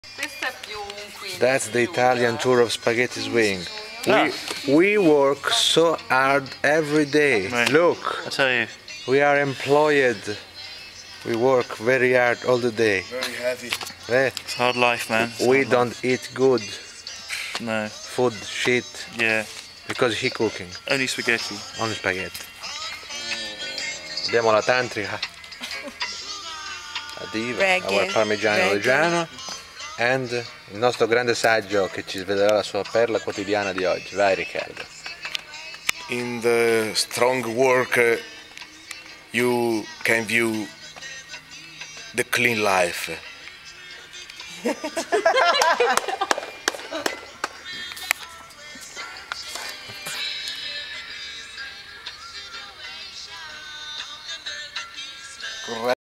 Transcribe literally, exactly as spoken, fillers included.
That's the Italian tour of spaghetti swing. Ah. We, we work so hard every day. Right. Look, I tell you. we are employed. We work very hard all the day. Very heavy. Eh, It's hard life, man. It's we hard don't life. eat good No. food, shit, Yeah. because he cooking. Only spaghetti. Only spaghetti. Abbiamo la tantrica. La diva, Reggae. our parmigiano Reggae. reggiano. And il nostro grande saggio che ci svelerà la sua perla quotidiana di oggi. Vai Riccardo. In the strong work, uh, you can view the clean life.